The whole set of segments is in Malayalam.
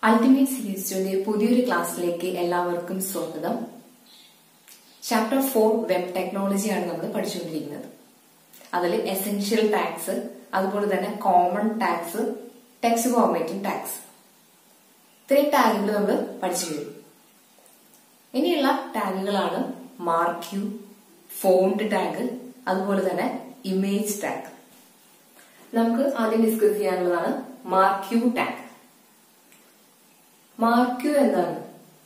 അൾട്ടിമേറ്റ് സീരീസിന്റെ പുതിയൊരു ക്ലാസ്സിലേക്ക് എല്ലാവർക്കും സ്വാഗതം. ചാപ്റ്റർ 4 വെബ് ടെക്നോളജിയാണ് നമ്മൾ പഠിച്ചുകൊണ്ടിരിക്കുന്നത്. അതിൽ എസെൻഷ്യൽ ടാഗ്സ്, അതുപോലെ തന്നെ common tags, text formatting tags, ഇത്രയും ടാഗുകൾ നമ്മൾ പഠിച്ചു കഴിഞ്ഞു. ഇനിയുള്ള ടാഗുകളാണ് മാർക്ക് യു, ഫോണ്ട് ടാഗ്, അതുപോലെ തന്നെ ഇമേജ് ടാഗ്. നമുക്ക് ആദ്യം ഡിസ്കസ് ചെയ്യാനുള്ളതാണ് marquee tag. Marquee എന്താണ്?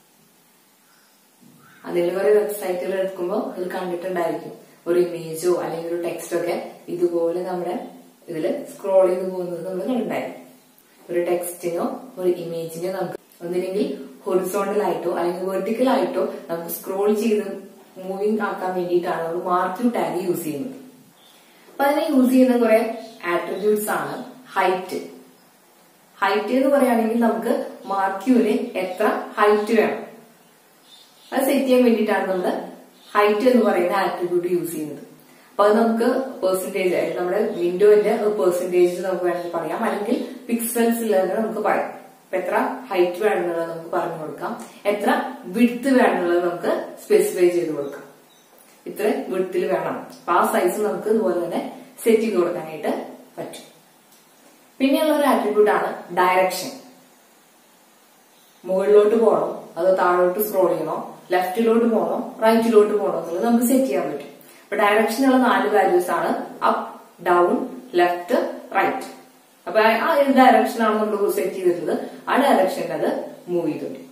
അതിൽ കുറെ വെബ്സൈറ്റുകൾ എടുക്കുമ്പോൾ അതിൽ കണ്ടിട്ടുണ്ടായിരിക്കും ഒരു ഇമേജോ അല്ലെങ്കിൽ ഒരു ടെക്സ്റ്റോ ഒക്കെ ഇതുപോലെ നമ്മുടെ ഇതില് സ്ക്രോൾ ചെയ്ത് പോകുന്നത് നമ്മൾ കണ്ടിട്ടുണ്ടായിരിക്കും. ഒരു ടെക്സ്റ്റിനോ ഒരു ഇമേജിനോ നമുക്ക് ഒന്നില്ലെങ്കിൽ ഹൊറിസോണ്ടൽ ആയിട്ടോ അല്ലെങ്കിൽ വെർട്ടിക്കൽ ആയിട്ടോ നമുക്ക് സ്ക്രോൾ ചെയ്ത് മൂവിങ് ആക്കാൻ വേണ്ടിയിട്ടാണ് നമ്മൾ മാർക്ക് യു ടാഗ് യൂസ് ചെയ്യുന്നത്. അപ്പൊ അതിനെ യൂസ് ചെയ്യുന്ന കുറെ ആട്രിബ്യൂട്ട്സ് ആണ്. ഹൈറ്റ് എന്ന് പറയുകയാണെങ്കിൽ നമുക്ക് മാർക്ക് യുവിന് എത്ര ഹൈറ്റ് വേണം അത് സെറ്റ് ചെയ്യാൻ വേണ്ടിയിട്ടാണ് നമ്മൾ ഹൈറ്റ് എന്ന് പറയുന്ന ആട്രിബ്യൂട്ട് യൂസ് ചെയ്യുന്നത്. അപ്പൊ അത് നമുക്ക് പെർസെന്റേജ് ആയിട്ട് നമ്മുടെ വിൻഡോന്റെ പെർസെന്റേജ് നമുക്ക് വേണമെങ്കിൽ പറയാം, അല്ലെങ്കിൽ പിക്സൽസിൽ തന്നെ നമുക്ക് പറയാം. അപ്പൊ എത്ര ഹൈറ്റ് വേണമെന്നുള്ളത് നമുക്ക് പറഞ്ഞു കൊടുക്കാം, എത്ര വിഡ്ത്ത് വേണമെന്നുള്ളത് നമുക്ക് സ്പെസിഫൈ ചെയ്ത് കൊടുക്കാം. ഇത്ര വിഡ്ത്തിൽ വേണം, അപ്പൊ ആ സൈസ് നമുക്ക് ഇതുപോലെ തന്നെ സെറ്റ് ചെയ്ത് കൊടുക്കാനായിട്ട് പറ്റും. പിന്നെയുള്ള ഒരു ആട്രിബ്യൂട്ട് ആണ് ഡയറക്ഷൻ. മുകളിലോട്ട് പോകണോ അതോ താഴോട്ട് സ്ക്രോൾ ചെയ്യണോ, ലെഫ്റ്റിലോട്ട് പോകണോ റൈറ്റിലോട്ട് പോകണോ എന്നുള്ളത് നമുക്ക് സെറ്റ് ചെയ്യാൻ പറ്റും. അപ്പൊ ഡയറക്ഷനുള്ള 4 വാല്യൂസ് ആണ് അപ്പ്, ഡൗൺ, ലെഫ്റ്റ്, റൈറ്റ്. അപ്പൊ ആ ഏത് ഡയറക്ഷനാണ് നമ്മൾ സെറ്റ് ചെയ്തിട്ടുള്ളത് ആ ഡയറക്ഷനിൽ അത് മൂവ് ചെയ്തോണ്ട്.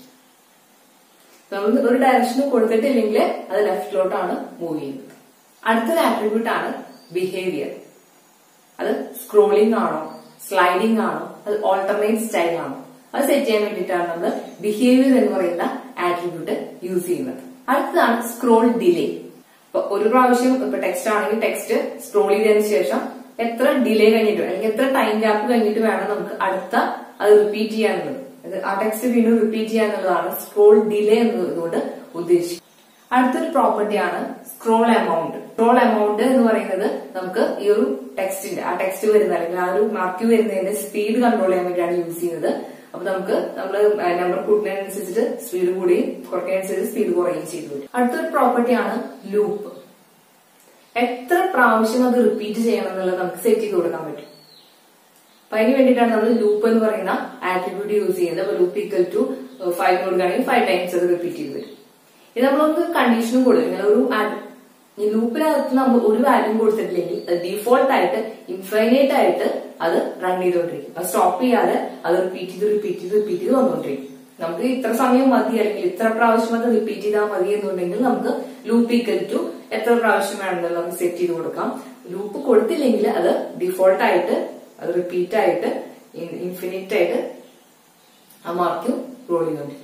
നമ്മൾ ഒരു ഡയറക്ഷൻ കൊടുത്തിട്ടില്ലെങ്കിൽ അത് ലെഫ്റ്റിലോട്ടാണ് മൂവ് ചെയ്യുന്നത്. അടുത്തൊരു ആട്രിബ്യൂട്ട് ആണ് ബിഹേവിയർ. അത് സ്ക്രോളിംഗ് ആണോ, സ്ലൈഡിംഗ് ആണോ, അത് ഓൾട്ടർനേറ്റ് സ്റ്റൈൽ ആണോ, അത് സെറ്റ് ചെയ്യാൻ വേണ്ടിയിട്ടാണ് നമ്മൾ ബിഹേവിയർ എന്ന് പറയുന്ന ആട്രിബ്യൂട്ട് യൂസ് ചെയ്യുന്നത്. അടുത്തതാണ് സ്ക്രോൾ ഡിലേ. അപ്പൊ ഒരു പ്രാവശ്യം ഇപ്പൊ ടെക്സ്റ്റ് ആണെങ്കിൽ ടെക്സ്റ്റ് സ്ക്രോൾ ചെയ്തതിനു ശേഷം എത്ര ഡിലേ കഴിഞ്ഞിട്ട് അല്ലെങ്കിൽ എത്ര ടൈം ഗ്യാപ്പ് കഴിഞ്ഞിട്ട് വേണം നമുക്ക് അടുത്ത അത് റിപ്പീറ്റ് ചെയ്യാനുള്ളത്, ആ ടെക്സ്റ്റ് വീണ്ടും റിപ്പീറ്റ് ചെയ്യാന്നുള്ളതാണ് സ്ക്രോൾ ഡിലേ എന്നതുകൊണ്ട് ഉദ്ദേശിക്കുന്നത്. അടുത്തൊരു പ്രോപ്പർട്ടിയാണ് സ്ക്രോൾ എമൗണ്ട്. സ്ക്രോൾ എമൗണ്ട് എന്ന് പറയുന്നത് നമുക്ക് ഈ ഒരു ടെക്സ്റ്റിന്റെ ആ ടെക്സ്റ്റ് വരുന്ന അല്ലെങ്കിൽ ആ ഒരു മാർക്ക് വരുന്നതിന്റെ സ്പീഡ് കൺട്രോൾ ചെയ്യാൻ വേണ്ടിയാണ് യൂസ് ചെയ്യുന്നത്. അപ്പൊ നമുക്ക് നമ്മള് നമ്പർ കൂട്ടുന്നതിനനുസരിച്ചിട്ട് സ്പീഡ് കൂടി കുറയ്ക്കുന്നതിനനുസരിച്ച് സ്പീഡ് കുറയുകയും ചെയ്തു വരും. അടുത്തൊരു പ്രോപ്പർട്ടിയാണ് ലൂപ്പ്. എത്ര പ്രാവശ്യം അത് റിപ്പീറ്റ് ചെയ്യണം എന്നുള്ളത് നമുക്ക് സെറ്റ് ചെയ്ത് കൊടുക്കാൻ പറ്റും. അപ്പൊ അതിന് വേണ്ടിയിട്ടാണ് നമ്മൾ ലൂപ്പ് എന്ന് പറയുന്ന ആട്രിബ്യൂട്ട് യൂസ് ചെയ്യുന്നത്. അപ്പൊ ലൂപ്പ് ഈക്വൽ ടു 5 കൊടുക്കുകയാണെങ്കിൽ 5 ടൈംസ് അത് റിപ്പീറ്റ് ചെയ്ത് വരും. ഇത് നമ്മളൊന്ന് കണ്ടീഷനും കൊടുക്കും. ഒരു ലൂപ്പിനകത്ത് നമ്മൾ ഒരു വാല്യൂ കൊടുത്തിട്ടില്ലെങ്കിൽ അത് ഡീഫോൾട്ട് ആയിട്ട് ഇൻഫൈനൈറ്റ് ആയിട്ട് അത് റൺ ചെയ്തുകൊണ്ടിരിക്കും. അത് സ്റ്റോപ്പ് ചെയ്യാതെ അത് റിപ്പീറ്റ് ചെയ്ത് വന്നുകൊണ്ടിരിക്കും. നമുക്ക് ഇത്ര സമയം മതി അല്ലെങ്കിൽ ഇത്ര പ്രാവശ്യം അത് റിപ്പീറ്റ് ചെയ്താൽ മതി എന്നുണ്ടെങ്കിൽ നമുക്ക് ലൂപ്പ് ഈക്വൽ ടു എത്ര പ്രാവശ്യം വേണമെന്നുള്ളത് നമുക്ക് സെറ്റ് ചെയ്ത് കൊടുക്കാം. ലൂപ്പ് കൊടുത്തില്ലെങ്കിൽ അത് ഡിഫോൾട്ട് ആയിട്ട് അത് റിപ്പീറ്റ് ആയിട്ട് ഇൻഫിനിറ്റ് ആയിട്ട് ആ മാർക്ക് റോൾ ചെയ്തുകൊണ്ടിരിക്കും.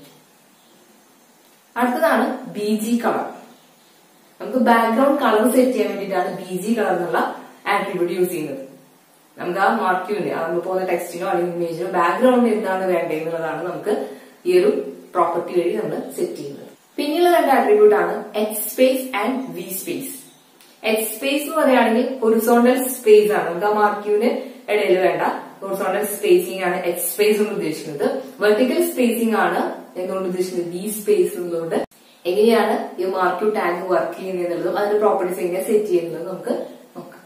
അടുത്തതാണ് BG കളർ. നമുക്ക് ബാക്ക്ഗ്രൗണ്ട് കളർ സെറ്റ് ചെയ്യാൻ വേണ്ടിയിട്ടാണ് BG കളർ എന്നുള്ള ആട്രിബ്യൂട്ട് യൂസ് ചെയ്യുന്നത്. നമുക്ക് ആ മാർക്കിന് നമ്മൾ പോകുന്ന ടെക്സ്റ്റിനോ അല്ലെങ്കിൽ ഇമേജിനോ ബാക്ക്ഗ്രൗണ്ട് എന്താണ് വേണ്ടതെന്നുള്ളതാണ് നമുക്ക് ഈ ഒരു പ്രോപ്പർട്ടി വഴി നമ്മൾ സെറ്റ് ചെയ്യുന്നത്. പിന്നെയുള്ള 2 ആട്രിബ്യൂട്ട് ആണ് H space and V space. H space എന്ന് പറയുകയാണെങ്കിൽ ഹൊറിസോണ്ടൽ സ്പേസ് ആണ്. നമുക്ക് ആ മാർക്കിന് ഇടയിൽ വേണ്ട ഹൊറിസോണ്ടൽ സ്പേസിംഗ് ആണ് H സ്പേസ് എന്ന് ഉദ്ദേശിക്കുന്നത്. വെർട്ടിക്കൽ സ്പേസിംഗ് ആണ് എന്തുകൊണ്ട് ഉദ്ദേശിക്കുന്നത് V സ്പേസ് എന്നുള്ളത്. എങ്ങനെയാണ് ഈ മാർക്ക് യു ടാഗ് വർക്ക് ചെയ്യുന്നതെന്നുള്ളതും അതിന്റെ പ്രോപ്പർട്ടീസ് എങ്ങനെ സെറ്റ് ചെയ്യുന്നതും നമുക്ക് നോക്കാം.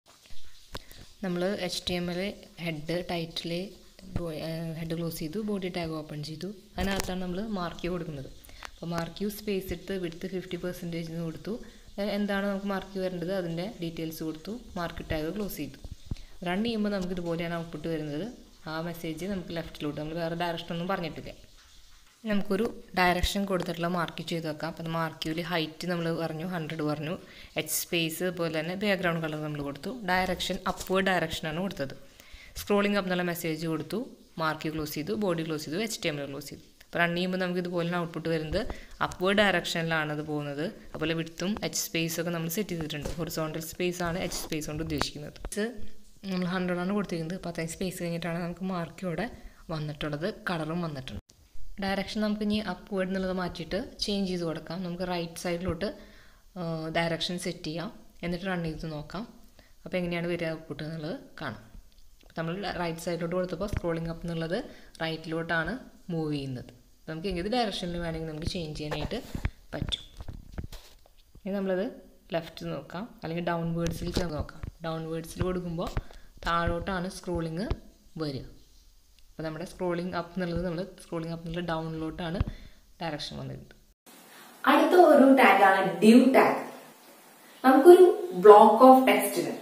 നമ്മൾ HTML head, title, head close ചെയ്തു, ബോഡി ടാഗ് ഓപ്പൺ ചെയ്തു. അതിനകത്താണ് നമ്മൾ മാർക്ക് യു കൊടുക്കുന്നത്. അപ്പോൾ മാർക്ക് യു സ്പേസ് എടുത്ത് വിഡ്ത്ത് 50% കൊടുത്തു. എന്താണ് നമുക്ക് മാർക്ക് യു വരേണ്ടത് അതിൻ്റെ ഡീറ്റെയിൽസ് കൊടുത്തു, മാർക്ക് ടാഗ് ക്ലോസ് ചെയ്തു. റൺ ചെയ്യുമ്പോൾ നമുക്ക് ഇതുപോലെയാണ് ഔട്ട്പുട്ട് വരുന്നത്. ആ മെസ്സേജ് നമുക്ക് ലെഫ്റ്റിലോട്ട്, നമ്മൾ വേറെ ഡയറക്ഷൻ ഒന്നും പറഞ്ഞിട്ടില്ല. നമുക്കൊരു ഡയറക്ഷൻ കൊടുത്തിട്ടുള്ള മാർക്ക് ചെയ്ത് വെക്കാം. അപ്പം മാർക്ക് യുവിൽ ഹൈറ്റ് നമ്മൾ പറഞ്ഞു 100 പറഞ്ഞു. H സ്പേസ് അതുപോലെ തന്നെ ബാക്ക്ഗ്രൗണ്ട് കളർ നമ്മൾ കൊടുത്തു. ഡയറക്ഷൻ അപ്വേർഡ് ഡയറക്ഷനാണ് കൊടുത്തത്. സ്ക്രോളിംഗ് അപ്പ് എന്നുള്ള മെസ്സേജ് കൊടുത്തു, മാർക്ക് യു ക്ലോസ് ചെയ്തു, ബോഡി ക്ലോസ് ചെയ്തു, HTML ക്ലോസ് ചെയ്തു. അപ്പോൾ റൺ ചെയ്യുമ്പോൾ നമുക്ക് ഇതുപോലെ ഔട്ട്പുട്ട് വരുന്നത് അപ്വേർഡ് ഡയറക്ഷനിലാണ് അത് പോകുന്നത്. അതുപോലെ വിഡ്ത്തും H സ്പേസ് ഒക്കെ നമ്മൾ സെറ്റ് ചെയ്തിട്ടുണ്ട്. ഹൊറിസോണ്ടൽ സ്പേസ് ആണ് H സ്പേസ് കൊണ്ട് ഉദ്ദേശിക്കുന്നത്. നമ്മൾ 100 ആണ് കൊടുത്തിരിക്കുന്നത്. അപ്പോൾ അത്രയും സ്പേസ് കഴിഞ്ഞിട്ടാണ് നമുക്ക് മാർക്ക് ഇവിടെ വന്നിട്ടുള്ളത്, കളറും വന്നിട്ടുണ്ട്. ഡയറക്ഷൻ നമുക്ക് ഇനി അപ്വേർഡ് എന്നുള്ളത് മാറ്റിയിട്ട് ചേഞ്ച് ചെയ്ത് കൊടുക്കാം. നമുക്ക് റൈറ്റ് സൈഡിലോട്ട് ഡയറക്ഷൻ സെറ്റ് ചെയ്യാം, എന്നിട്ട് റൺ ചെയ്ത് നോക്കാം. അപ്പോൾ എങ്ങനെയാണ് വരിക ഔട്ട്പുട്ട് എന്നുള്ളത് കാണാം. നമ്മൾ റൈറ്റ് സൈഡിലോട്ട് കൊടുത്തപ്പോൾ സ്ക്രോളിംഗ് അപ്പ് എന്നുള്ളത് റൈറ്റിലോട്ടാണ് മൂവ് ചെയ്യുന്നത്. നമുക്ക് ഏത് ഡയറക്ഷനിൽ വേണമെങ്കിൽ നമുക്ക് ചേഞ്ച് ചെയ്യാനായിട്ട് പറ്റും. ഇനി നമ്മളത് ലെഫ്റ്റ് നോക്കാം, അല്ലെങ്കിൽ ഡൗൺവേർഡ്സിൽ നോക്കാം. ഡൗൺവേർഡ്സിൽ കൊടുക്കുമ്പോൾ താഴോട്ടാണ് സ്ക്രോളിങ് വരിക. അപ്പോൾ നമ്മുടെ സ്ക്രോളിങ് അപ്പ് എന്നുള്ളത് നമ്മൾ സ്ക്രോളിങ് അപ്പ് എന്നുള്ളത് ഡൗണിലോട്ടാണ് ഡയറക്ഷൻ വന്നിട്ടുണ്ട്. അടുത്ത ഒരു ടാഗാണ് div ടാഗ്. നമുക്കൊരു ബ്ലോക്ക് ഓഫ് ടെക്സ്റ്റിന്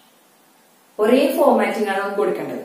ഒരേ ഫോർമാറ്റിംഗ് ആണ് നമുക്ക് കൊടുക്കേണ്ടത്.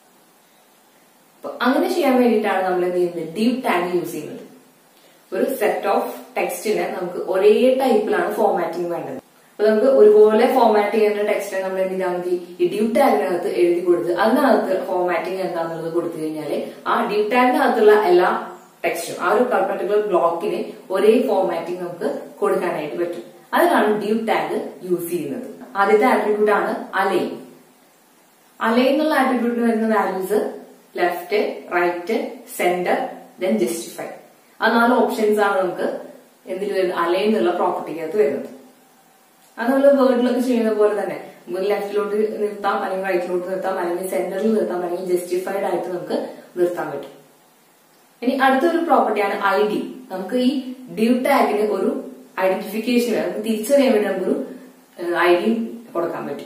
അപ്പൊ അങ്ങനെ ചെയ്യാൻ വേണ്ടിയിട്ടാണ് നമ്മൾ എന്ത് ചെയ്യുന്നത്, div ടാഗ് യൂസ് ചെയ്യുന്നത്. ഒരു സെറ്റ് ഓഫ് ടെക്സ്റ്റിന് നമുക്ക് ഒരേ ടൈപ്പിലാണ് ഫോർമാറ്റിംഗ് വേണ്ടത്. അപ്പൊ നമുക്ക് ഒരുപോലെ ഫോർമാറ്റ് ചെയ്യുന്ന ടെക്സ്റ്റിനെ നമ്മൾ എന്ത് ചെയ്താൽ മതി, ഈ div ടാഗിനകത്ത് എഴുതി കൊടുത്ത് അതിനകത്ത് ഫോർമാറ്റിംഗ് എന്താണെന്നുള്ളത് കൊടുത്തു കഴിഞ്ഞാല് ആ div ടാഗിനകത്തുള്ള എല്ലാ ടെക്സ്റ്റും ആ ഒരു പർട്ടിക്കുലർ ബ്ലോക്കിന് ഒരേ ഫോർമാറ്റിംഗ് നമുക്ക് കൊടുക്കാനായിട്ട് പറ്റും. അതിനാണ് div ടാഗ് യൂസ് ചെയ്യുന്നത്. ആദ്യത്തെ ആട്രിബ്യൂട്ട് ആണ് അലൈൻ. അലൈൻ എന്നുള്ള ആട്രിബ്യൂട്ടിന് വരുന്ന values left, right, centre, then justify. ആ 4 ഓപ്ഷൻസ് ആണ് നമുക്ക് എന്തിൽ വരുന്നത്, അലൈൻ എന്നുള്ള പ്രോപ്പർട്ടിക്കകത്ത് വരുന്നത്. അത് നമ്മൾ വേർഡിലൊക്കെ ചെയ്യുന്ന പോലെ തന്നെ നമുക്ക് ലെഫ്റ്റിലോട്ട് നിർത്താം, അല്ലെങ്കിൽ റൈറ്റിലോട്ട് നിർത്താം, അല്ലെങ്കിൽ സെന്ററിൽ നിർത്താം, അല്ലെങ്കിൽ ജസ്റ്റിഫൈഡ് ആയിട്ട് നമുക്ക് നിർത്താൻ പറ്റും. ഇനി അടുത്തൊരു പ്രോപ്പർട്ടിയാണ് id. നമുക്ക് ഈ div ടാഗിന് ഒരു ഐഡന്റിഫിക്കേഷൻ നമുക്ക് തിരിച്ചറിയാൻ വേണ്ടി നമുക്കൊരു id കൊടുക്കാൻ പറ്റും.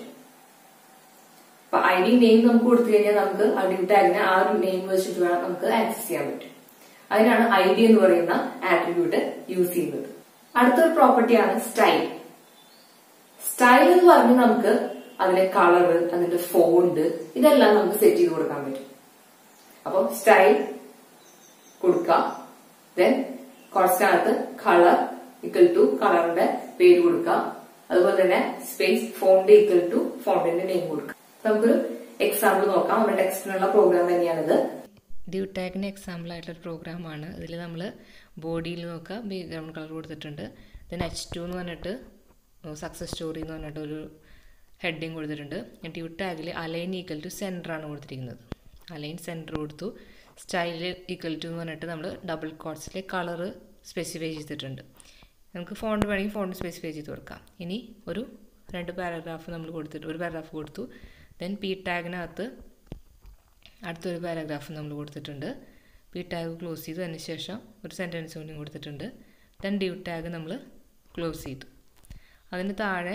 അപ്പൊ id നെയിം നമുക്ക് കൊടുത്തു കഴിഞ്ഞാൽ നമുക്ക് ആ div ടാഗിനെ ആ ഒരു നെയിം വെച്ചിട്ട് വേണം നമുക്ക് ആക്സസ് ചെയ്യാൻ പറ്റും. അതിനാണ് id എന്ന് പറയുന്ന ആട്രിബ്യൂട്ട് യൂസ് ചെയ്യുന്നത്. അടുത്തൊരു പ്രോപ്പർട്ടിയാണ് സ്റ്റൈൽ. സ്റ്റൈൽ എന്ന് പറഞ്ഞ് നമുക്ക് അതിന്റെ കളർ, അതിന്റെ ഫോണ്ട്, ഇതെല്ലാം നമുക്ക് സെറ്റ് ചെയ്ത് കൊടുക്കാൻ പറ്റും. അപ്പൊ സ്റ്റൈൽ കൊടുക്കുക, then constant colour equal to കളറിന്റെ പേര് കൊടുക്കുക, അതുപോലെ തന്നെ സ്പേസ് ഫോണ്ട് ഈക്വൽ ടു ഫോണ്ടിന്റെ നെയിം കൊടുക്കുക. നമുക്കൊരു എക്സാമ്പിൾ നോക്കാം. നമ്മുടെ ടെക്സ്റ്റിനുള്ള പ്രോഗ്രാം തന്നെയാണിത്. div ടാഗിന് എക്സാമ്പിൾ ആയിട്ടുള്ള പ്രോഗ്രാമാണ്. ഇതിൽ നമ്മൾ ബോഡിയിൽ നോക്കുക, ബാക്ക്ഗ്രൗണ്ട് കളർ കൊടുത്തിട്ടുണ്ട്. ദെൻ h2 എന്ന് പറഞ്ഞിട്ട് സക്സസ് സ്റ്റോറി എന്ന് പറഞ്ഞിട്ട് ഒരു ഹെഡിങ് കൊടുത്തിട്ടുണ്ട്. div ടാഗിൽ അലൈൻ ഈക്വൽ ടു സെൻറ്റർ ആണ് കൊടുത്തിരിക്കുന്നത്. അലൈൻ സെൻറ്റർ കൊടുത്തു. സ്റ്റൈൽ ഈക്വൽ ടു എന്ന് പറഞ്ഞിട്ട് നമ്മൾ ഡബിൾ കോട്ട്സിലെ കളർ സ്പെസിഫൈ ചെയ്തിട്ടുണ്ട്. നമുക്ക് ഫോണ്ട് വേണമെങ്കിൽ ഫോണ്ട് സ്പെസിഫൈ ചെയ്ത് കൊടുക്കാം. ഇനി ഒരു 2 പാരഗ്രാഫ് നമ്മൾ കൊടുത്തിട്ട് ഒരു പാരഗ്രാഫ് കൊടുത്തു. ദെൻ p ടാഗിനകത്ത് അടുത്തൊരു പാരഗ്രാഫ് നമ്മൾ കൊടുത്തിട്ടുണ്ട്. p ടാഗ് ക്ലോസ് ചെയ്തു. അതിന് ശേഷം ഒരു സെൻറ്റൻസ് കൂടി കൊടുത്തിട്ടുണ്ട്. ദെൻ div ടാഗ് നമ്മൾ ക്ലോസ് ചെയ്തു. അതിന് താഴെ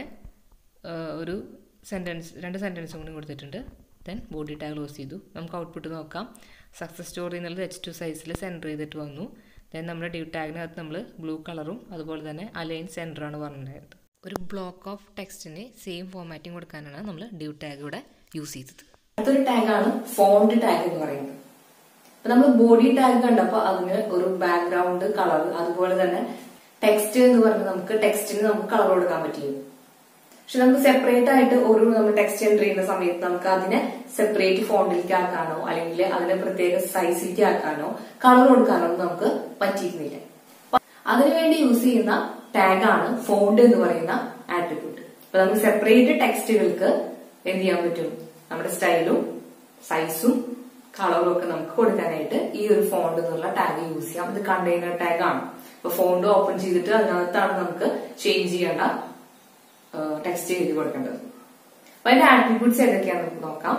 ഒരു സെൻറ്റൻസ് 2 സെൻറ്റൻസും കൂടി കൊടുത്തിട്ടുണ്ട്. ദെൻ ബോഡി ടാഗ് ക്ലോസ് ചെയ്തു. നമുക്ക് ഔട്ട്പുട്ട് നോക്കാം. സക്സസ് സ്റ്റോറി എന്നുള്ളത് h2 സൈസിൽ സെൻറ്റർ ചെയ്തിട്ട് വന്നു. ദെൻ നമ്മുടെ div ടാഗിനകത്ത് നമ്മൾ ബ്ലൂ കളറും അതുപോലെ തന്നെ അലൈൻ സെൻറ്ററാണ് പറഞ്ഞിട്ടുണ്ടായിരുന്നത്. ഒരു ബ്ലോക്ക് ഓഫ് ടെക്സ്റ്റിന് സെയിം ഫോർമാറ്റിംഗ് കൊടുക്കാനാണ് നമ്മൾ div ടാഗ് ഇവിടെ യൂസ് ചെയ്തത്. അടുത്തൊരു ടാഗാണ് ഫോണ്ട് ടാഗ് എന്ന് പറയുന്നത്. അപ്പൊ നമ്മൾ ബോഡി ടാഗ് കണ്ടപ്പോൾ അതിന് ഒരു ബാക്ക്ഗ്രൗണ്ട് കളർ, അതുപോലെ തന്നെ ടെക്സ്റ്റ് എന്ന് പറഞ്ഞ് നമുക്ക് ടെക്സ്റ്റിന് നമുക്ക് കളർ കൊടുക്കാൻ പറ്റില്ല. പക്ഷെ നമുക്ക് സെപ്പറേറ്റ് ആയിട്ട് ഒരു നമ്മൾ ടെക്സ്റ്റ് എൻ്റർ ചെയ്യുന്ന സമയത്ത് നമുക്ക് അതിനെ സെപ്പറേറ്റ് ഫോണ്ടിലേക്ക് ആക്കാനോ അല്ലെങ്കിൽ അതിനെ പ്രത്യേക സൈസിലേക്ക് ആക്കാനോ കളർ കൊടുക്കാനോ നമുക്ക് പറ്റിയിരുന്നില്ല. അതിനുവേണ്ടി യൂസ് ചെയ്യുന്ന ടാഗാണ് ഫോണ്ട് എന്ന് പറയുന്ന ആട്രിബ്യൂട്ട്. അപ്പൊ നമുക്ക് സെപ്പറേറ്റ് ടെക്സ്റ്റുകൾക്ക് എന്ത് ചെയ്യാൻ പറ്റും, നമ്മുടെ സ്റ്റൈലും സൈസും കളറും ഒക്കെ നമുക്ക് കൊടുക്കാനായിട്ട് ഈ ഒരു ഫോണ്ട് എന്നുള്ള ടാഗ് യൂസ് ചെയ്യാം. ഇത് കണ്ടെയ്നർ ടാഗ് ആണ്. അപ്പൊ ഫോണ്ട് ഓപ്പൺ ചെയ്തിട്ട് അതിനകത്താണ് നമുക്ക് ചേഞ്ച് ചെയ്യേണ്ട ടെക്സ്റ്റ് എഴുതി കൊടുക്കേണ്ടത്. അപ്പൊ അതിന്റെ ആട്രിബ്യൂട്ട്സ് ഏതൊക്കെയാണെന്ന് നമുക്ക് നോക്കാം.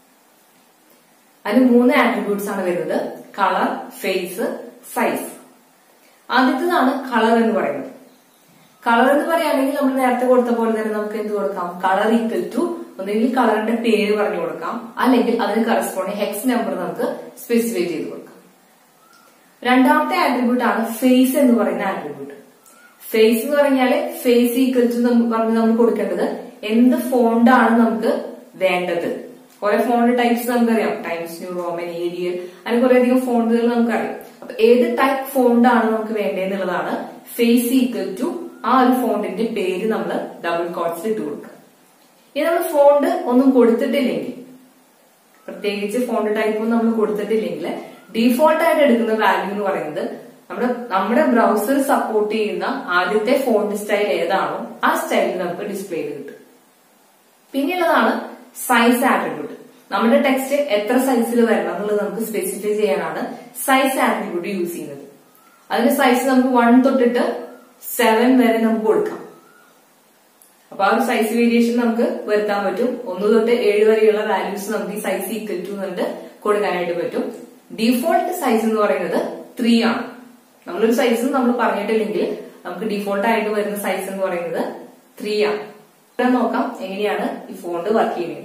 അതിന് 3 ആട്രിബ്യൂട്ട്സ് ആണ് വരുന്നത്: കളർ, ഫേസ്, സൈസ്. ആദ്യത്തേതാണ് കളർ എന്ന് പറയുന്നത്. കളർ എന്ന് പറയുകയാണെങ്കിൽ നമ്മൾ നേരത്തെ കൊടുത്ത പോലെ തന്നെ നമുക്ക് എന്ത് കൊടുക്കാം, കളർ ഈക്വൽ ടു ഒന്നെങ്കിൽ കളറിന്റെ പേര് പറഞ്ഞു കൊടുക്കാം, അല്ലെങ്കിൽ അതിന് കറസ്പോണ്ടിങ് ഹെക്സ് നമ്പർ നമുക്ക് സ്പെസിഫൈ ചെയ്ത് കൊടുക്കാം. രണ്ടാമത്തെ ആട്രിബ്യൂട്ട് ആണ് ഫേസ് എന്ന് പറയുന്ന ആട്രിബ്യൂട്ട്. ഫേസ് എന്ന് പറഞ്ഞാല് ഫേസ് ഈക്വൽ ടു പറഞ്ഞ് നമ്മൾ കൊടുക്കേണ്ടത് എന്ത് ഫോണ്ടാണ് നമുക്ക് വേണ്ടത്. കുറെ ഫോണ്ട് ടൈപ്സ് നമുക്കറിയാം, ടൈംസ് ന്യൂ റോമൻ, ഏരിയൽ, അങ്ങനെ കുറെ അധികം ഫോണ്ടുകൾ നമുക്കറിയാം. അപ്പൊ ഏത് ടൈപ്പ് ഫോണ്ടാണ് നമുക്ക് വേണ്ടതെന്നുള്ളതാണ് ഫേസ് ഈക്വൽ ടു ആ ഒരു ഫോണ്ടിന്റെ പേര് നമ്മൾ ഡബിൾ കോട്ട്സിൽ ഇട്ട് കൊടുക്കുക. ഇനി നമ്മൾ ഫോണ്ട് ഒന്നും കൊടുത്തിട്ടില്ലെങ്കിൽ, പ്രത്യേകിച്ച് ഫോണ്ട് ടൈപ്പും നമ്മൾ കൊടുത്തിട്ടില്ലെങ്കിൽ, ഡീഫോൾട്ട് ആയിട്ട് എടുക്കുന്ന വാല്യൂ എന്ന് പറയുന്നത് നമ്മുടെ ബ്രൗസർ സപ്പോർട്ട് ചെയ്യുന്ന ആദ്യത്തെ ഫോണ്ട് സ്റ്റൈൽ ഏതാണോ ആ സ്റ്റൈലിൽ നമുക്ക് ഡിസ്പ്ലേ ചെയ്ത് കിട്ടും. പിന്നെയുള്ളതാണ് സൈസ് ആട്രിബ്യൂട്ട്. നമ്മുടെ ടെക്സ്റ്റ് എത്ര സൈസിൽ വരണം എന്നുള്ളത് നമുക്ക് സ്പെസിഫൈ ചെയ്യാനാണ് സൈസ് ആട്രിബ്യൂട്ട് യൂസ് ചെയ്യുന്നത്. അതിന്റെ സൈസ് നമുക്ക് 1 തൊട്ടിട്ട് 7 വരെ നമുക്ക് കൊടുക്കാം. അപ്പൊ ആ ഒരു സൈസ് വേരിയേഷൻ നമുക്ക് വരുത്താൻ പറ്റും. 1 തൊട്ട് 7 വരെയുള്ള വാല്യൂസ് നമുക്ക് ഈ സൈസ് ഈക്വൽ ടു എന്നിട്ട് കൊടുക്കാനായിട്ട് പറ്റും. ഡിഫോൾട്ട് സൈസ് എന്ന് പറയുന്നത് 3 ആണ്. നമ്മളൊരു സൈസ് നമ്മൾ പറഞ്ഞിട്ടില്ലെങ്കിൽ നമുക്ക് ഡിഫോൾട്ട് ആയിട്ട് വരുന്ന സൈസ് എന്ന് പറയുന്നത് 3 ആണ്. ഇവിടെ നോക്കാം എങ്ങനെയാണ് ഈ ഫോണ്ട് വർക്ക് ചെയ്യുന്നത്.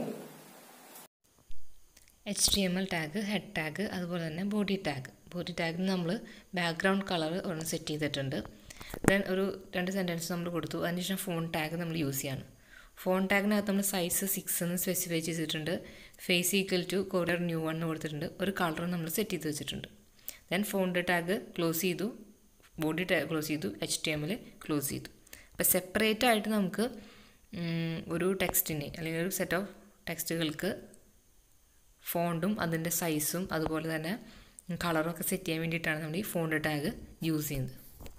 HTML ടാഗ്, ഹെഡ് ടാഗ്, അതുപോലെ തന്നെ ബോഡി ടാഗ്. ബോഡി ടാഗിന് നമ്മൾ ബാക്ക്ഗ്രൗണ്ട് കളർ ഒന്ന് സെറ്റ് ചെയ്തിട്ടുണ്ട്. ദെൻ ഒരു 2 സെൻറ്റൻസ് നമ്മൾ കൊടുത്തു. അതിനുശേഷം ഫോൺ ടാഗ് നമ്മൾ യൂസ് ചെയ്യാണ്. ഫോൺ ടാഗിനകത്ത് നമ്മൾ സൈസ് 6 എന്ന് സ്പെസിഫൈ ചെയ്തിട്ടുണ്ട്. Face equal to courier new 1 കൊടുത്തിട്ടുണ്ട്. ഒരു കളർ നമ്മൾ സെറ്റ് ചെയ്ത് വെച്ചിട്ടുണ്ട്. ദെൻ ഫോണ്ട് ടാഗ് ക്ലോസ് ചെയ്തു, ബോഡി ടാഗ് ക്ലോസ് ചെയ്തു, HTML ക്ലോസ് ചെയ്തു. അപ്പോൾ സെപ്പറേറ്റ് ആയിട്ട് നമുക്ക് ഒരു ടെക്സ്റ്റിനെ അല്ലെങ്കിൽ ഒരു സെറ്റ് ഓഫ് ടെക്സ്റ്റുകൾക്ക് ഫോണ്ടും അതിൻ്റെ സൈസും അതുപോലെ തന്നെ കളറും ഒക്കെ സെറ്റ് ചെയ്യാൻ വേണ്ടിയിട്ടാണ് നമ്മൾ ഈ ഫോണ്ട് ടാഗ് യൂസ് ചെയ്യുന്നത്.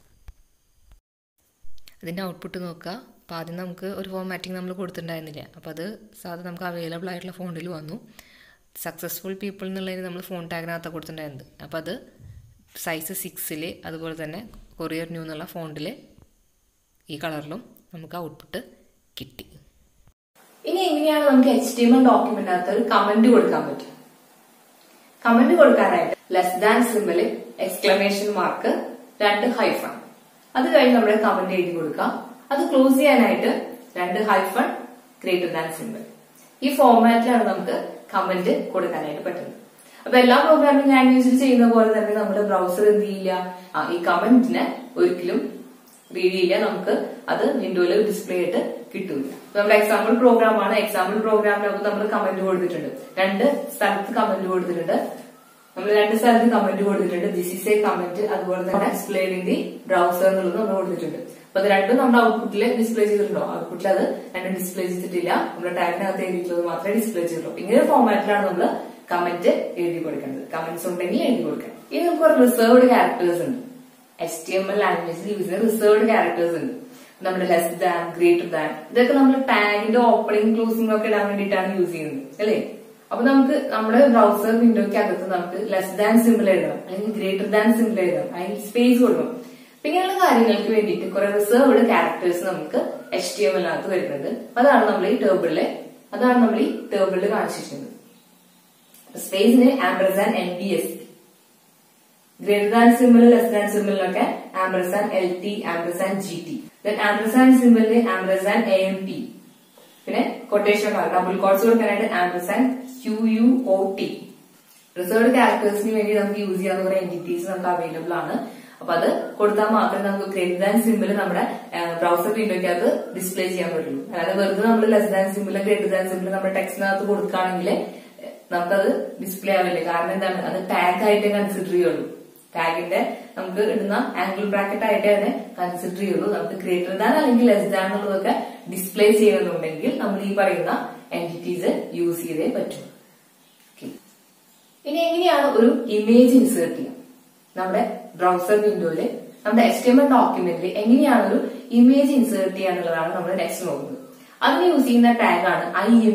അതിൻ്റെ ഔട്ട്പുട്ട് നോക്കുക. അപ്പോൾ ആദ്യം നമുക്ക് ഒരു ഫോർമാറ്റിംഗ് നമ്മൾ കൊടുത്തിട്ടുണ്ടായിരുന്നില്ല. അപ്പോൾ അത് സാധാരണ നമുക്ക് അവൈലബിൾ ആയിട്ടുള്ള ഫോണ്ടിൽ വന്നു. സക്സസ്ഫുൾ പീപ്പിൾ എന്നുള്ളതിന് നമ്മൾ ഫോൺ ടാഗിനകത്ത് കൊടുത്തിട്ടുണ്ടായിരുന്നത്. അപ്പോൾ അത് സൈസ് 6 അതുപോലെ തന്നെ കൊറിയർ ന്യൂ എന്നുള്ള ഫോണ്ടിൽ ഈ കളറിലും നമുക്ക് ഔട്ട്പുട്ട് കിട്ടി. ഇനി എങ്ങനെയാണ് നമുക്ക് HTML ഡോക്യുമെന്റിനകത്ത് ഒരു കമന്റ് കൊടുക്കാൻ പറ്റും? കമന്റ് കൊടുക്കാനായിട്ട് less than symbol, exclamation mark, 2 hyphen, അത് കഴിഞ്ഞ് നമ്മുടെ കമന്റ് എഴുതി കൊടുക്കാം. അത് ക്ലോസ് ചെയ്യാനായിട്ട് 2 ഹൈഫൺ, ഗ്രേറ്റർ ദാൻ സിംബൽ. ഈ ഫോർമാറ്റിലാണ് നമുക്ക് കമന്റ് കൊടുക്കാനായിട്ട് പറ്റുന്നത്. അപ്പൊ എല്ലാ പ്രോഗ്രാമിംഗ് ലാംഗ്വേജിൽ ചെയ്യുന്ന പോലെ തന്നെ നമ്മുടെ ബ്രൗസർ എന്ത് ചെയ്യില്ല, ഈ കമന്റിനെ ഒരിക്കലും റീഡ് ചെയ്യില്ല. നമുക്ക് അത് വിൻഡോയിൽ ഡിസ്പ്ലേ ആയിട്ട് കിട്ടൂല. നമ്മുടെ എക്സാമ്പിൾ പ്രോഗ്രാം ആണ്. എക്സാമ്പിൾ പ്രോഗ്രാമിനകത്ത് നമ്മൾ കമന്റ് കൊടുത്തിട്ടുണ്ട്. 2 സ്ഥലത്ത് കമന്റ് കൊടുത്തിട്ടുണ്ട്. നമ്മൾ 2 സ്ഥലത്ത് കമന്റ് കൊടുത്തിട്ടുണ്ട്. ദിസ് ഈസ് എ കമന്റ്, അതുപോലെ തന്നെ ഡിസ്പ്ലേഡ് ഇൻ ദി ബ്രൗസർ എന്നുള്ളത് നമ്മൾ കൊടുത്തിട്ടുണ്ട്. അപ്പൊ അത് രണ്ടും നമ്മുടെ ഔട്ട്പുട്ടിൽ ഡിസ്പ്ലേ ചെയ്തിട്ടുണ്ടോ? ഔട്ട്പുട്ടിൽ അത് രണ്ടും ഡിസ്പ്ലേ ചെയ്തിട്ടില്ല. നമ്മുടെ ടാഗിനകത്ത് എഴുതിയിട്ടുള്ളത് മാത്രമേ ഡിസ്പ്ലേ ചെയ്തിട്ടുള്ളൂ. ഇങ്ങനെ ഫോർമാറ്റിലാണ് നമ്മൾ കമന്റ് എഴുതി കൊടുക്കേണ്ടത്. കമന്റ്സ് ഉണ്ടെങ്കിൽ എഴുതി കൊടുക്കണം. ഇനി നമുക്ക് ഒരു റിസർവ്ഡ് ക്യാരക്ടേഴ്സ് ഉണ്ട്. HTML ലാംഗ്വേജിൽ യൂസ് ചെയ്യുന്ന റിസർവ്ഡ് ക്യാരക്ടേഴ്സ് ഉണ്ട്. നമ്മുടെ ലെസ് ദാൻ, ഗ്രേറ്റർ ദാൻ, ഇതൊക്കെ നമ്മൾ ടാഗിന്റെ ഓപ്പണിംഗ് ക്ലോസിംഗ് ഒക്കെ ഇടാൻ വേണ്ടിയിട്ടാണ് യൂസ് ചെയ്യുന്നത്, അല്ലേ? അപ്പൊ നമുക്ക് നമ്മുടെ ബ്രൗസർ വിൻഡോയ്ക്ക് അകത്ത് നമുക്ക് ലെസ് ദാൻ സിമ്പിൾ എഴുതണം, അല്ലെങ്കിൽ ഗ്രേറ്റർ ദാൻ സിമ്പിൾ എഴുതണം, അതിന് സ്പേസ് കൊടുക്കണം. അപ്പൊ ഇങ്ങനെയുള്ള കാര്യങ്ങൾക്ക് വേണ്ടിയിട്ട് കുറെ റിസർവ്ഡ് ക്യാരക്ടേഴ്സ് നമുക്ക് HTML-നകത്ത് വരുന്നുണ്ട്. അതാണ് നമ്മൾ ഈ ടേബിളിൽ കാണിച്ചിരിക്കുന്നത്. സ്പേസിന് ampersand NBSP, greater than symbol, less than സിമ്പിളിനൊക്കെ ampersand LT, ampersand GT, ampersand സിമ്പിളിന് ആംപർസാൻഡ് AMP, പിന്നെ കൊട്ടേഷൻ മാർക്ക്, ഡബിൾ കോട്ട്സ് കൊടുക്കാനായിട്ട് ആംപർസാൻഡ് QUOT. റിസർവ്ഡ് ക്യാരക്ടേഴ്സിന് വേണ്ടി നമുക്ക് യൂസ് ചെയ്യാവുന്ന കുറെ എന്റിറ്റീസ് നമുക്ക് അവൈലബിൾ ആണ്. അപ്പൊ അത് കൊടുത്താൽ മാത്രമേ നമുക്ക് ഗ്രേറ്റർ ദാൻ സിമ്പിൾ നമ്മുടെ ബ്രൗസർ വിൻഡോയ്ക്കകത്ത് ഡിസ്പ്ലേ ചെയ്യാൻ പറ്റുള്ളൂ. അതായത് വെറുതെ നമ്മൾ less than symbol, greater than symbol നമ്മുടെ ടെക്സ്റ്റിനകത്ത് കൊടുക്കുകയാണെങ്കിൽ നമുക്കത് ഡിസ്പ്ലേ ആവില്ല. കാരണം എന്താണ്, അത് ടാഗ് ആയിട്ടേ കൺസിഡർ ചെയ്യുള്ളൂ. ടാഗിന്റെ നമുക്ക് ഇടുന്ന ആംഗിൾ ബ്രാക്കറ്റ് ആയിട്ടേ അതിനെ കൺസിഡർ ചെയ്യുള്ളൂ. നമുക്ക് ഗ്രേറ്റർ ദാൻ അല്ലെങ്കിൽ ലെസ് ദാൻ എന്നുള്ളതൊക്കെ ഡിസ്പ്ലേ ചെയ്യുന്നുണ്ടെങ്കിൽ നമ്മൾ ഈ പറയുന്ന എന്റിറ്റീസ് യൂസ് ചെയ്തേ പറ്റൂ. ഇനി എങ്ങനെയാണ് ഒരു ഇമേജ് ഇൻസേർട്ട് ചെയ്യുക? നമ്മുടെ ബ്രൗസർ വിൻഡോയില് നമ്മുടെ HTML ഡോക്യുമെന്റിൽ എങ്ങനെയാണ് ഒരു ഇമേജ് ഇൻസേർട്ട് ചെയ്യുക എന്നുള്ളതാണ് നമ്മൾ നെക്സ്റ്റ് നോക്കുന്നത്. അതിന് യൂസ് ചെയ്യുന്ന ടാഗാണ്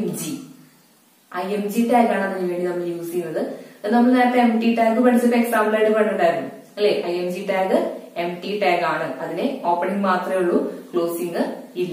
IMG ടാഗാണ് അതിന് വേണ്ടി നമ്മൾ യൂസ് ചെയ്യുന്നത്. നമ്മൾ നേരത്തെ MT ടാഗ് പഠിച്ചപ്പോ എക്സാമ്പിൾ ആയിട്ട് കണ്ടിട്ടുണ്ടായിരുന്നു, അല്ലെ? IMG ടാഗ് MT ടാഗ് ആണ്. അതിന് ഓപ്പണിംഗ് മാത്രമേ ഉള്ളൂ, ക്ലോസിംഗ് ഇല്ല.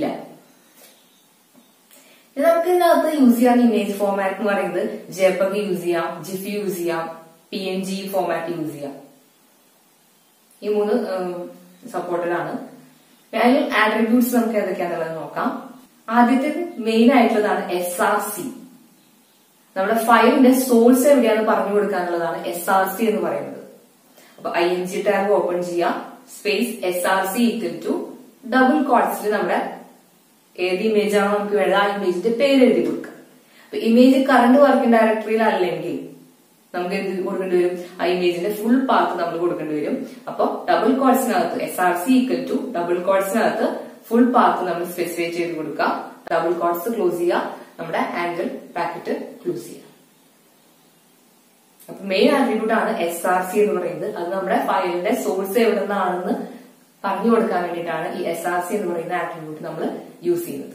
നമുക്ക് ഇതിനകത്ത് യൂസ് ചെയ്യാൻ ഇമേജ് ഫോർമാറ്റ് എന്ന് പറയുന്നത് JPEG യൂസ് ചെയ്യാം, GIF യൂസ് ചെയ്യാം, PNG ഫോർമാറ്റ് യൂസ് ചെയ്യാം. ഈ 3 സപ്പോർട്ടഡ് ആണ്. അതിൽ ആട്രിബ്യൂട്ട്സ് നമുക്ക് ഏതൊക്കെയാണെന്നുള്ളത് നോക്കാം. ആദ്യത്തെ മെയിൻ ആയിട്ടുള്ളതാണ് SRC. നമ്മുടെ ഫയലിന്റെ സോഴ്സ് എവിടെയാണെന്ന് പറഞ്ഞു കൊടുക്കാനുള്ളതാണ് SRC എന്ന് പറയുന്നത്. അപ്പൊ IMG ടാഗ് ഓപ്പൺ ചെയ്യാം, space SRC equal to double കോട്ട്സിൽ നമ്മുടെ ഏത് ഇമേജ് ആണോ നമുക്ക് വേണ്ടത് ആ ഇമേജിന്റെ പേര് എഴുതി കൊടുക്കുക. അപ്പൊ ഇമേജ് കറണ്ട് വർക്കിംഗ് ഡയറക്ടറിയിൽ അല്ലെങ്കിൽ നമുക്ക് എന്ത് കൊടുക്കേണ്ടി വരും? ആ ഇമേജിന്റെ ഫുൾ പാത്ത് നമ്മൾ കൊടുക്കേണ്ടി വരും. അപ്പൊ ഡബിൾ കോട്ട്സിനകത്ത് SRC ഈക്വൽ ടു ഡബിൾ കോട്ട്സിനകത്ത് ഫുൾ പാത്ത് നമ്മൾ സ്പെസിഫൈ ചെയ്ത് കൊടുക്കുക. ഡബിൾ കോട്ട്സ് ക്ലോസ് ചെയ്യുക, നമ്മുടെ ആംഗിൾ ബ്രാക്കറ്റ് ക്ലോസ് ചെയ്യുക. അപ്പൊ മെയിൻ ആട്രിബ്യൂട്ട് ആണ് SRC എന്ന് പറയുന്നത്. അത് നമ്മുടെ ഫയലിന്റെ സോഴ്സ് എവിടെ നിന്നാണെന്ന് പറഞ്ഞു കൊടുക്കാൻ വേണ്ടിയിട്ടാണ് ഈ SRC എന്ന് പറയുന്ന ആട്രിബ്യൂട്ട് നമ്മൾ യൂസ് ചെയ്യുന്നത്.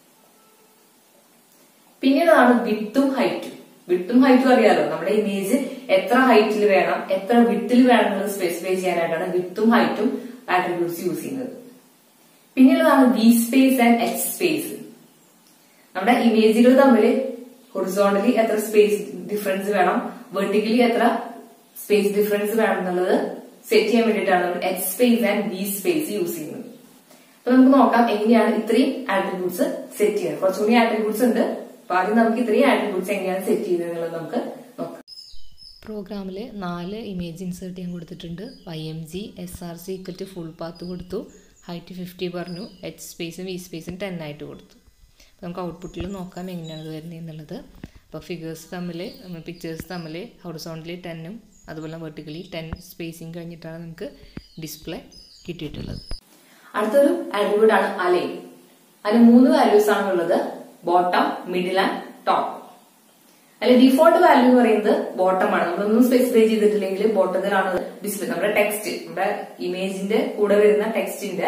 പിന്നീടാണ് വിഡ്ത്തും ഹൈറ്റും. വിഡ്ത്തും ഹൈറ്റും അറിയാലോ, നമ്മുടെ ഇമേജ് എത്ര ഹൈറ്റിൽ വേണം, എത്ര വിഡ്ത്തിൽ വേണം എന്നുള്ളത് സ്പെസിഫൈ ചെയ്യാനായിട്ടാണ് വിഡ്ത്തും ഹൈറ്റും ആട്രിബ്യൂട്ട്സ് യൂസ് ചെയ്യുന്നത്. പിന്നീടാണ് V space and H space. നമ്മുടെ ഇമേജുകൾ തമ്മിൽ ഹൊറിസോണ്ടലി എത്ര സ്പേസ് ഡിഫറൻസ് വേണം, വെർട്ടിക്കലി എത്ര സ്പേസ് ഡിഫറൻസ് വേണമെന്നുള്ളത് സെറ്റ് ചെയ്യാൻ വേണ്ടിയിട്ടാണ് നമ്മൾ H space and V space use ചെയ്യുന്നത്. അപ്പൊ നമുക്ക് നോക്കാം എങ്ങനെയാണ് ഇത്രയും ആട്രിബ്യൂട്ട്സ് സെറ്റ് ചെയ്യുന്നത്. കുറച്ചുകൂടി ആട്രിബ്യൂട്ട്സ് ഉണ്ട്. അപ്പൊ ആദ്യം നമുക്ക് ഇത്രയും ആട്രിബ്യൂട്ട്സ് എങ്ങനെയാണ് സെറ്റ് ചെയ്യുന്നത് എന്നുള്ളത് നമുക്ക് നോക്കാം. പ്രോഗ്രാമിൽ 4 ഇമേജ് ഇൻസേർട്ട് ചെയ്യാൻ കൊടുത്തിട്ടുണ്ട്. YMG SRC equal to full path കൊടുത്തു, ഹൈറ്റ് 50 പറഞ്ഞു, എച്ച് സ്പേസും വി സ്പേസും 10 ആയിട്ട് കൊടുത്തു. അപ്പോൾ നമുക്ക് ഔട്ട്പുട്ടിൽ നോക്കാം എങ്ങനെയാണ് ഇത് വരുന്നത് എന്നുള്ളത്. അപ്പോൾ ഫിഗേഴ്സ് തമ്മിൽ പിക്ചേഴ്സ് തമ്മിൽ ഹൊറിസോണ്ടലി 10ഉം അതുപോലെ വെർട്ടിക്കലി 10 സ്പേസിങ് കഴിഞ്ഞിട്ടാണ് നമുക്ക് ഡിസ്പ്ലേ കിട്ടിയിട്ടുള്ളത്. അടുത്തൊരു ആട്രിബ്യൂട്ട് ആണ് അലൈൻ. അതിന് 3 വാല്യൂസ് ആണുള്ളത്, ബോട്ടം, മിഡിൽ ആൻഡ് ടോപ്പ്. അതിൽ ഡിഫോൾട്ട് വാല്യൂ എന്ന് പറയുന്നത് ബോട്ടം ആണ്. നമ്മളൊന്നും സ്പെസിഫൈ ചെയ്തിട്ടില്ലെങ്കിൽ ബോട്ടത്തിലാണ് ഡിസ്പ്ലേ. നമ്മുടെ ടെക്സ്റ്റ്, നമ്മുടെ ഇമേജിന്റെ കൂടെ വരുന്ന ടെക്സ്റ്റിന്റെ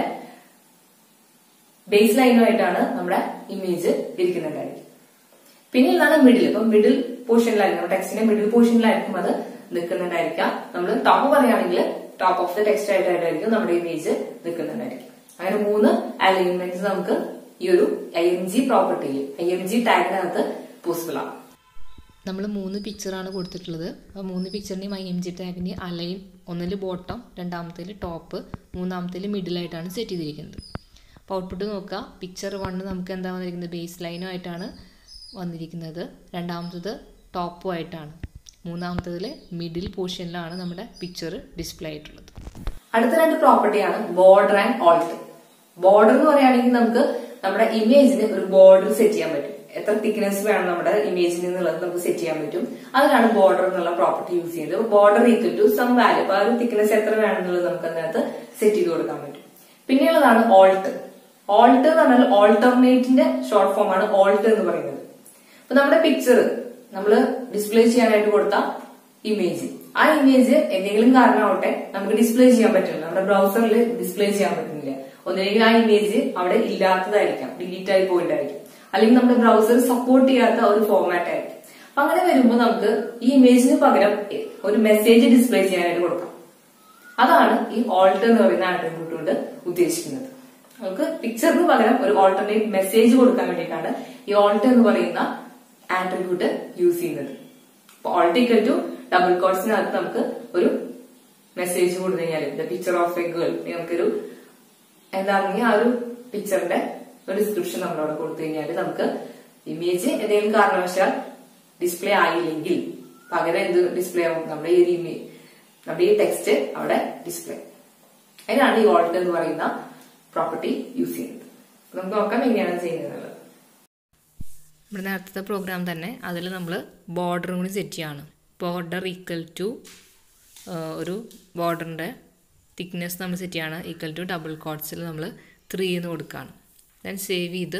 ബേസ് ലൈനുമായിട്ടാണ് നമ്മുടെ ഇമേജ് ഇരിക്കുന്നുണ്ടായിരിക്കും. പിന്നെ ഇതാണ് മിഡിൽ. ഇപ്പൊ മിഡിൽ പോർഷനിലായിരിക്കും, ടെക്സ്റ്റിന്റെ മിഡിൽ പോർഷനിലായിരിക്കും അത് നിൽക്കുന്നുണ്ടായിരിക്കാം. നമ്മൾ ടോപ്പ് പറയുകയാണെങ്കിൽ ടോപ്പ് ഓഫ് ദ ടെക്സ്റ്റ് ആയിട്ടായിരിക്കും നമ്മുടെ ഇമേജ് നിൽക്കുന്നുണ്ടായിരിക്കും. അങ്ങനെ 3 അലൈൻമെന്റ്സ് നമുക്ക് ഈ ഒരു IMG പ്രോപ്പർട്ടിയിൽ, IMG ടാഗിനകത്ത് പോസിബിൾ ആണ്. നമ്മൾ 3 പിക്ചറാണ് കൊടുത്തിട്ടുള്ളത്. ആ 3 പിക്ചറിനെയും IMG ടാഗിന് അലൈൻ, ഒന്നിൽ ബോട്ടം, രണ്ടാമത്തേൽ ടോപ്പ്, മൂന്നാമത്തേൽ മിഡിലായിട്ടാണ് സെറ്റ് ചെയ്തിരിക്കുന്നത്. അപ്പോൾ ഔട്ട്പുട്ട് നോക്കുക. പിക്ചർ 1 നമുക്ക് എന്താ വന്നിരിക്കുന്നത്, ബേസ് ലൈനുമായിട്ടാണ് വന്നിരിക്കുന്നത്. രണ്ടാമത്തത് ടോപ്പുമായിട്ടാണ്. മൂന്നാമത്തതിൽ മിഡിൽ പോർഷനിലാണ് നമ്മുടെ പിക്ചർ ഡിസ്പ്ലേ ആയിട്ടുള്ളത്. അടുത്ത 2 പ്രോപ്പർട്ടിയാണ് ബോർഡർ ആൻഡ് ഓൾട്ട്. ബോർഡർ എന്ന് പറയുകയാണെങ്കിൽ നമുക്ക് നമ്മുടെ ഇമേജിന് ഒരു ബോർഡർ സെറ്റ് ചെയ്യാൻ പറ്റും. എത്ര തിക്നെസ് വേണം നമ്മുടെ ഇമേജിന് എന്നുള്ളത് നമുക്ക് സെറ്റ് ചെയ്യാൻ പറ്റും. അതിനാണ് ബോർഡർ എന്നുള്ള പ്രോപ്പർട്ടി യൂസ് ചെയ്യുന്നത്. Border equal to some value. അപ്പൊ ആ ഒരു തിക്നെസ് എത്ര വേണം എന്നുള്ളത് നമുക്ക് അതിനകത്ത് സെറ്റ് ചെയ്ത് കൊടുക്കാൻ പറ്റും. പിന്നെയുള്ളതാണ് ഓൾട്ട്. ഓൾട്ട് എന്ന് പറഞ്ഞാൽ ഓൾട്ടർനേറ്റിന്റെ ഷോർട്ട് ഫോം ആണ് ഓൾട്ട് എന്ന് പറയുന്നത്. അപ്പൊ നമ്മുടെ പിക്ചർ നമ്മൾ ഡിസ്പ്ലേ ചെയ്യാനായിട്ട് കൊടുത്ത ഇമേജ്, ആ ഇമേജ് എന്തെങ്കിലും കാരണമാവട്ടെ നമുക്ക് ഡിസ്പ്ലേ ചെയ്യാൻ പറ്റില്ല, നമ്മുടെ ബ്രൗസറിൽ ഡിസ്പ്ലേ ചെയ്യാൻ പറ്റുന്നില്ല. ഒന്നുകിൽ ആ ഇമേജ് അവിടെ ഇല്ലാത്തതായിരിക്കാം, ഡിലീറ്റ് ആയി പോയിട്ടായിരിക്കും, അല്ലെങ്കിൽ നമ്മുടെ ബ്രൗസർ സപ്പോർട്ട് ചെയ്യാത്ത ഒരു ഫോർമാറ്റ് ആയിരിക്കും. അപ്പൊ അങ്ങനെ വരുമ്പോൾ നമുക്ക് ഈ ഇമേജിന് പകരം ഒരു മെസ്സേജ് ഡിസ്പ്ലേ ചെയ്യാനായിട്ട് കൊടുക്കാം. അതാണ് ഈ ഓൾട്ട് എന്ന് പറയുന്ന ആട്രിബ്യൂട്ട് കൊണ്ട് ഉദ്ദേശിക്കുന്നത്. നമുക്ക് പിക്ചറിന് പകരം ഒരു ഓൾട്ടർനേറ്റ് മെസ്സേജ് കൊടുക്കാൻ വേണ്ടിയിട്ടാണ് ഈ ഓൾട്ട് എന്ന് പറയുന്ന ആട്രിബ്യൂട്ട് യൂസ് ചെയ്യുന്നത്. അപ്പൊ ഓൾട്ട് ഈക്വൽ ടു ഡബിൾ കോട്സിനകത്ത് നമുക്ക് ഒരു മെസ്സേജ് കൊടുത്തു കഴിഞ്ഞാൽ the picture of a girl, നമുക്കൊരു എന്താണെങ്കിൽ ആ ഒരു പിക്ചറിന്റെ ഒരു ഡിസ്ക്രിപ്ഷൻ നമ്മളവിടെ കൊടുത്തു കഴിഞ്ഞാൽ നമുക്ക് ഇമേജ് എന്തെങ്കിലും കാരണവശാൽ ഡിസ്പ്ലേ ആയില്ലെങ്കിൽ പകരം എന്ത് ഡിസ്പ്ലേ ആവും, നമ്മുടെ ഈ ഇമേജ്, നമ്മുടെ ഈ ടെക്സ്റ്റ് അവിടെ ഡിസ്പ്ലേ. അതിനാണ് ഈ ഓൾട്ട് എന്ന് പറയുന്ന പ്രോപ്പർട്ടി യൂസ് ചെയ്യുന്നത്. നമുക്ക് നോക്കാം എങ്ങനെയാണ് ചെയ്യുന്നത്. നമ്മുടെ നേരത്തെ പ്രോഗ്രാം തന്നെ അതിൽ നമ്മൾ ബോർഡർ കൂടി സെറ്റ് ചെയ്യാണ്. ബോർഡർ ഈക്വൽ ടു ഒരു ബോർഡറിൻ്റെ തിക്നെസ് നമ്മൾ സെറ്റ് ചെയ്യാണ് ഈക്വൽ ടു ഡബിൾ കോട്ട്സിൽ നമ്മൾ 3 എന്ന് കൊടുക്കുകയാണ്. ഞാൻ സേവ് ചെയ്ത്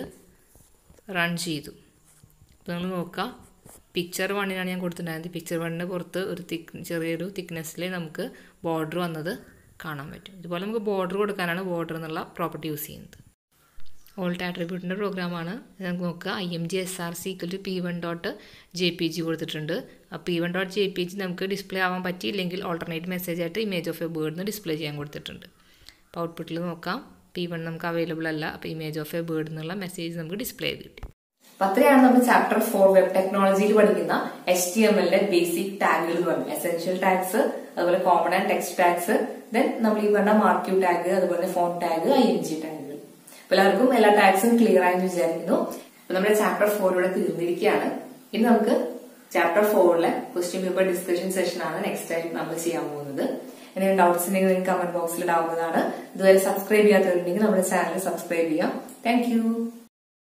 റൺ ചെയ്തു. അപ്പോൾ നമ്മൾ നോക്കാം, പിക്ചർ 1 ഞാൻ കൊടുത്തിട്ടുണ്ടായിരുന്നത്. പിക്ചർ 1 പുറത്ത് ഒരു ചെറിയൊരു തിക്നെസ്സിൽ നമുക്ക് ബോർഡർ വന്നത് കാണാൻ പറ്റും. ഇതുപോലെ നമുക്ക് ബോർഡർ കൊടുക്കാനാണ് ബോർഡർ എന്നുള്ള പ്രോപ്പർട്ടി യൂസ് ചെയ്യുന്നത്. ഓൾട്ട് ആട്രിബ്യൂട്ടിൻ്റെ പ്രോഗ്രാമാണ്. നമുക്ക് നോക്കുക, IMG SRC equal to P1.jpg കൊടുത്തിട്ടുണ്ട്. ആ P1.jpg നമുക്ക് ഡിസ്പ്ലേ ആവാൻ പറ്റിയില്ലെങ്കിൽ ഓൾട്ടർനേറ്റ് മെസ്സേജ് ആയിട്ട് image of a bird display ചെയ്യാൻ കൊടുത്തിട്ടുണ്ട്. അപ്പോൾ ഔട്ട്പുട്ടിൽ നോക്കാം, P1 നമുക്ക് അവൈലബിൾ അല്ല. അപ്പോൾ ഇമേജ് ഓഫ് എ ബേർഡ് എന്നുള്ള മെസ്സേജ് നമുക്ക് ഡിസ്പ്ലേ ചെയ്ത് കിട്ടി. അത്രയാണ് നമ്മൾ ചാപ്റ്റർ 4 വെബ് ടെക്നോളജിയിൽ പഠിക്കുന്ന HTMLന്റെ ബേസിക് ടാഗുകൾ എന്ന് പറയുന്നത്. എസെൻഷ്യൽ ടാഗ്സ്, അതുപോലെ common and text tags, then നമ്മൾ ഈ പറഞ്ഞ മാർക്യൂ ടാഗ്, അതുപോലെ ഫോൺ ടാഗ്, IMG ടാഗുകൾ. എല്ലാവർക്കും എല്ലാ ടാഗ്സും ക്ലിയർ ആയെന്ന് വിചാരിക്കുന്നു. നമ്മുടെ ചാപ്റ്റർ 4 ഇവിടെ തീർന്നിരിക്കുകയാണ്. ഇനി നമുക്ക് ചാപ്റ്റർ 4ലെ ക്വസ്റ്റ്യൻ പേപ്പർ ഡിസ്കഷൻ സെഷൻ ആണ് നെക്സ്റ്റ് ആയിട്ട് നമ്മൾ ചെയ്യാൻ പോകുന്നത്. എന്തെങ്കിലും ഡൗട്ട്സ് ഉണ്ടെങ്കിൽ നിങ്ങൾക്ക് കമന്റ് ബോക്സിൽ ഇടാവുന്നതാണ്. ഇതുവരെ സബ്സ്ക്രൈബ് ചെയ്യാത്തവരുണ്ടെങ്കിൽ നമ്മുടെ ചാനൽ സബ്സ്ക്രൈബ് ചെയ്യാം. Thank U.